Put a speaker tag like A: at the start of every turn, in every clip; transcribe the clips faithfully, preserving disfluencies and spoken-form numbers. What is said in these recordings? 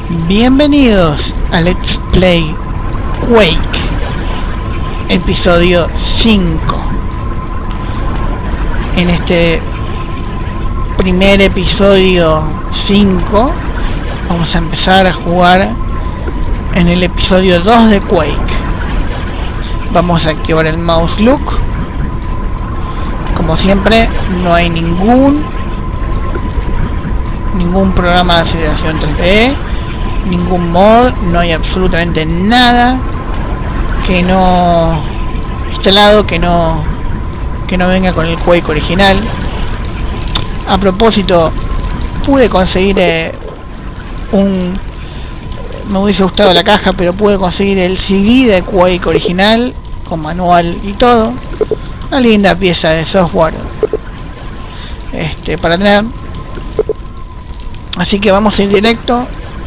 A: Bienvenidos a Let's Play Quake, episodio cinco. En este primer episodio cinco vamos a empezar a jugar en el episodio dos de Quake. Vamos a activar el mouse look. Como siempre, no hay ningún ningún programa de aceleración tres D, ningún mod, no hay absolutamente nada que no instalado que no que no venga con el Quake original. A propósito, pude conseguir eh, un me hubiese gustado la caja, pero pude conseguir el C D de Quake original con manual y todo. Una linda pieza de software este para tener. Así que vamos a ir directo.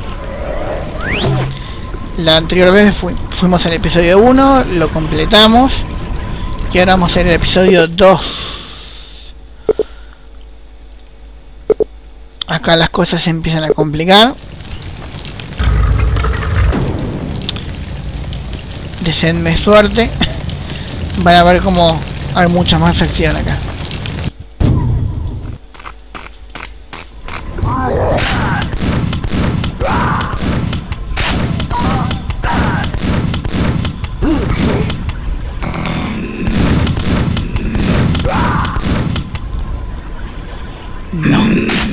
A: La anterior vez fu fuimos al episodio uno, lo completamos y ahora vamos a ir al episodio dos. Acá las cosas se empiezan a complicar. Deseenme suerte. Van a ver cómo hay mucha más acción acá. No.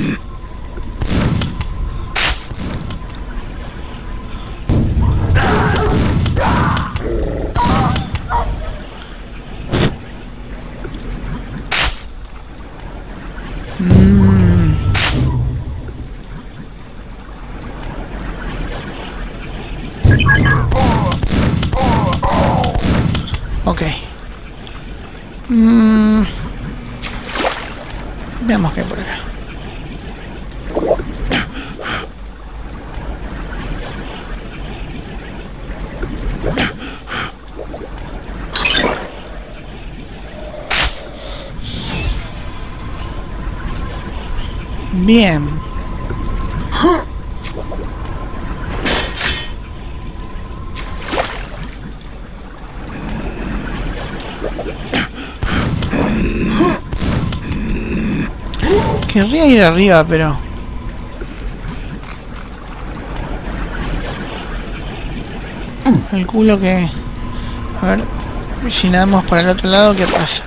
A: Mm. Ok. Mm. Veamos qué hay por acá. Bien. Querría ir arriba, pero el culo que... A ver, si nadamos para el otro lado, ¿qué pasa?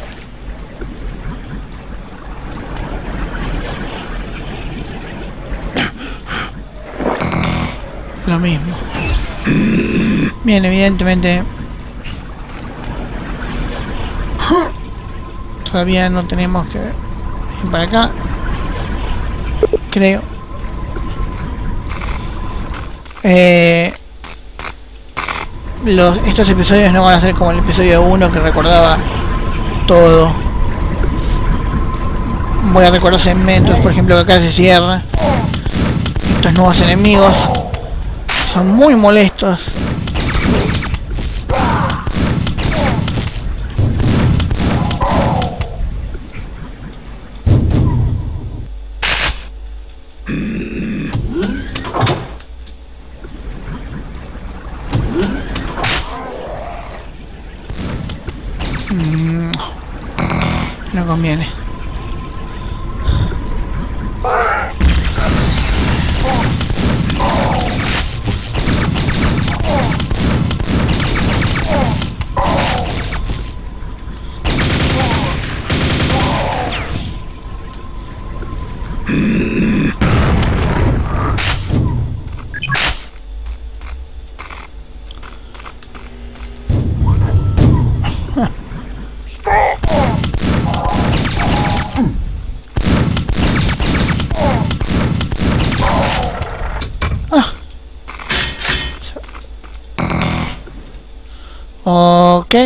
A: Lo mismo. Bien, evidentemente todavía no tenemos que ir para acá, creo. Eh, los, estos episodios no van a ser como el episodio uno, que recordaba todo. Voy a recordar segmentos, por ejemplo, que acá se cierra. Estos nuevos enemigos son muy molestos. Mm, no conviene. Ok.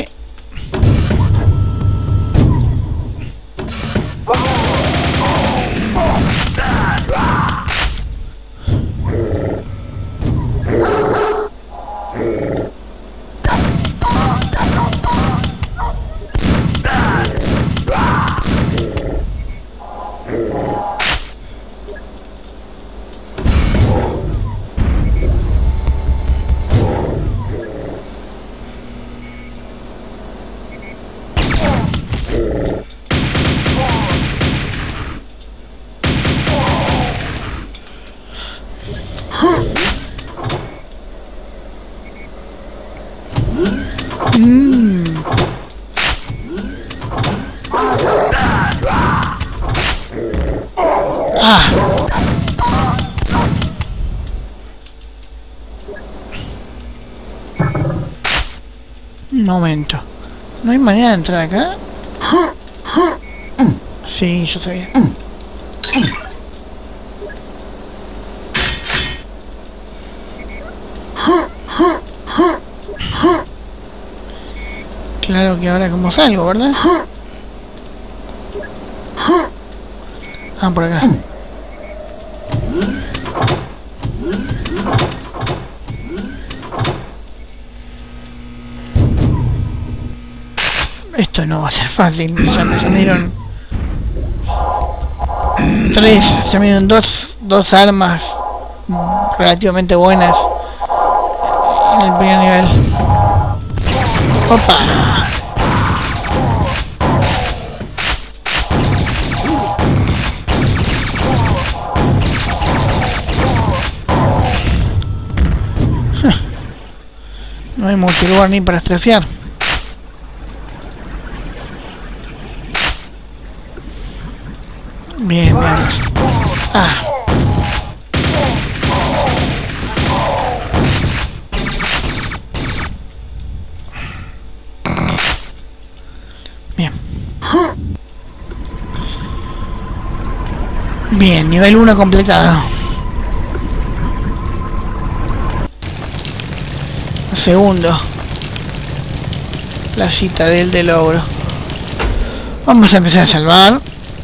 A: Mm. Ah. Un momento. ¿No hay manera de entrar acá? Sí, yo sabía. Claro que ahora como salgo, ¿verdad? Ah, por acá. Esto no va a ser fácil. Ya me salieron tres, ya me dieron dos, dos armas relativamente buenas en el primer nivel. Opa. No hay mucho lugar ni para estrafear. Bien, bien. Ah. Bien. Bien, nivel uno completado. Segundo. La citadel del ogro. Vamos a empezar a salvar.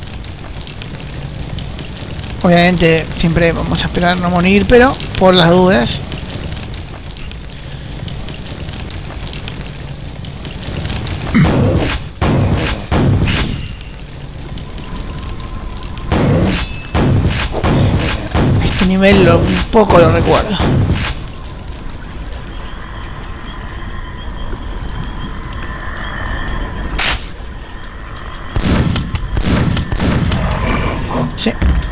A: Obviamente siempre vamos a esperar no morir, pero por las dudas. Este nivel lo, un poco lo recuerdo. Sí.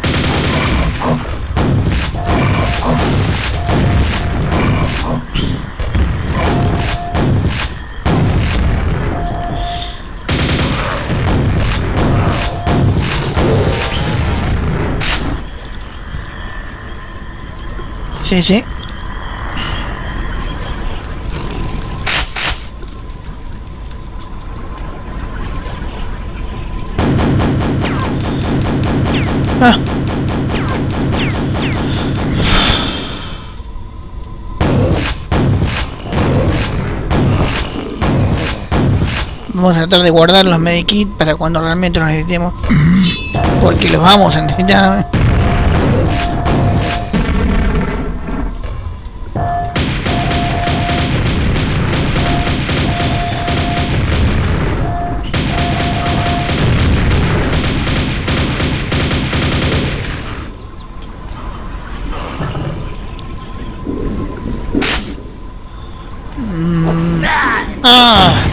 A: Sí, sí. Ah. Vamos a tratar de guardar los medikits para cuando realmente los necesitemos, porque los vamos a necesitar. Mm. Ah.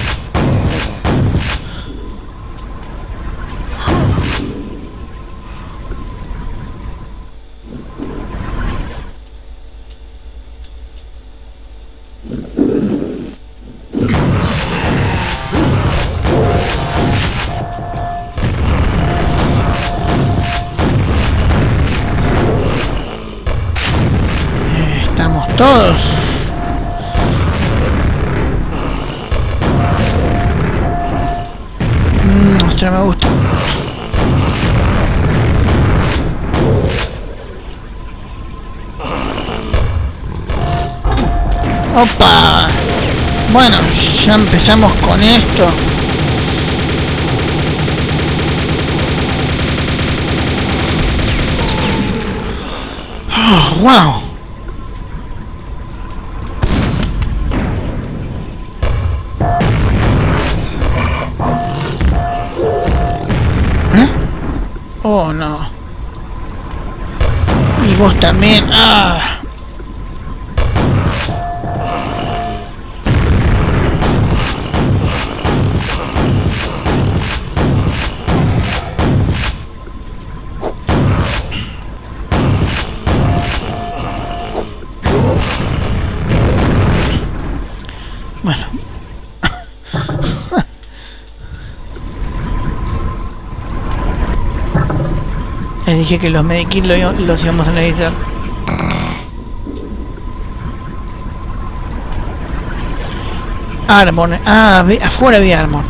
A: Estamos todos. Mm, ostras, me gusta. Opa. Bueno, ya empezamos con esto. Oh, wow. ¿Eh? Oh, no. Y vos también. Ah. Les dije que los medikits lo, los íbamos a necesitar. Armor. Ah, afuera había armor.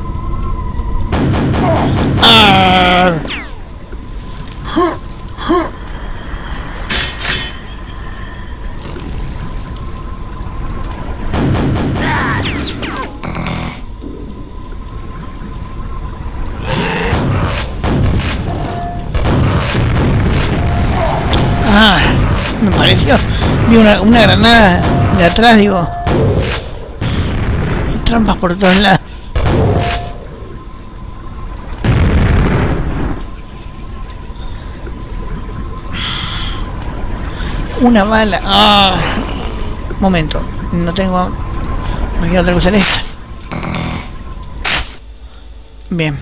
A: Ah. Ah, me pareció. Vi una, una granada de atrás, digo. Hay trampas por todos lados. Una bala. Ah, momento. No tengo. Me quiero otra cosa en esta. Bien.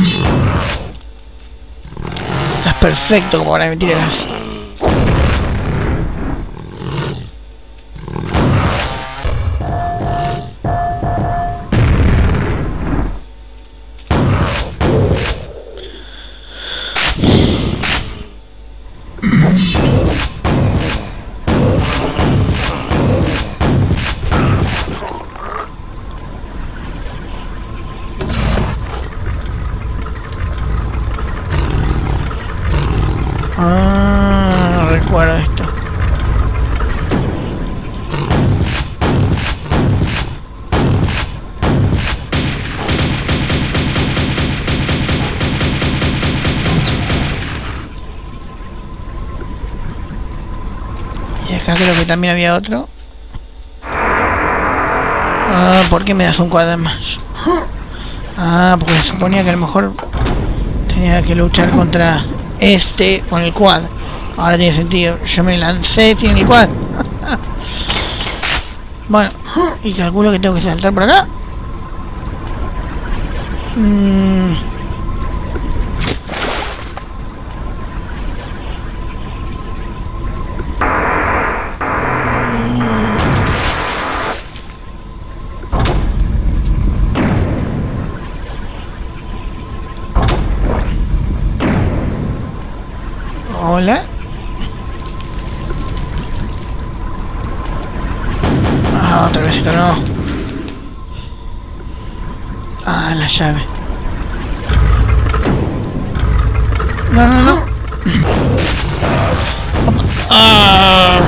A: Estás perfecto como para que me tire gas. Ah, recuerdo esto. Y acá creo que también había otro. Ah, ¿por qué me das un cuadro más? Ah, porque se suponía que a lo mejor tenía que luchar contra este con el quad. Ahora tiene sentido. Yo me lancé sin el quad. Bueno, y calculo que tengo que saltar por acá. Mm. Hola. Ah, otra vez esto no. Ah, la llave. No, no, no. Ah.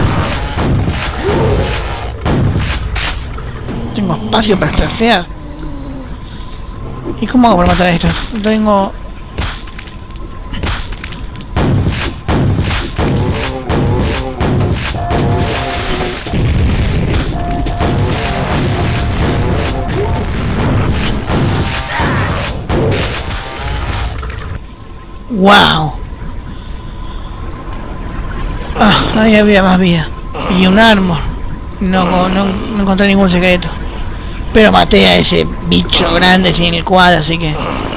A: Tengo espacio para estrafear. ¿Y cómo hago para matar a estos? Tengo... ¡Wow! Ah, ahí había más vida. Y un armor. No, no, no encontré ningún secreto. Pero maté a ese bicho grande sin el quad, así que...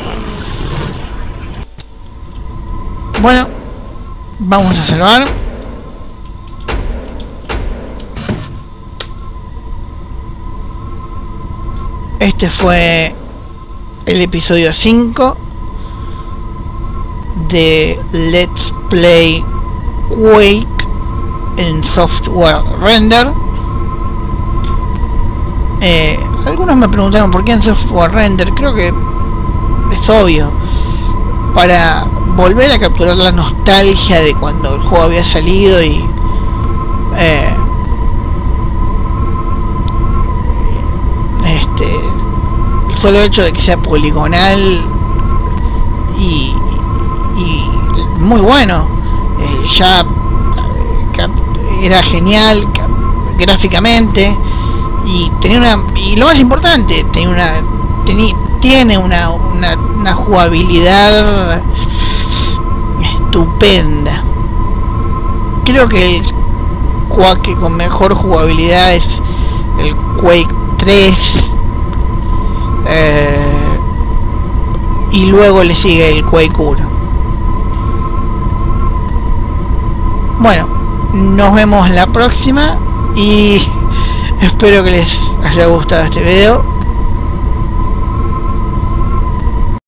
A: Bueno, vamos a salvar. Este fue el episodio cinco de Let's Play Quake en software render. Eh, algunos me preguntaron por qué en software render. Creo que es obvio, para volver a capturar la nostalgia de cuando el juego había salido y eh, este el solo hecho de que sea poligonal y y muy bueno, eh, ya eh, era genial gráficamente y tenía una, y lo más importante, tenía una teni, tiene una, una una jugabilidad estupenda. Creo que el Quake con mejor jugabilidad es el Quake tres, eh, y luego le sigue el Quake uno. Bueno, nos vemos la próxima y espero que les haya gustado este video.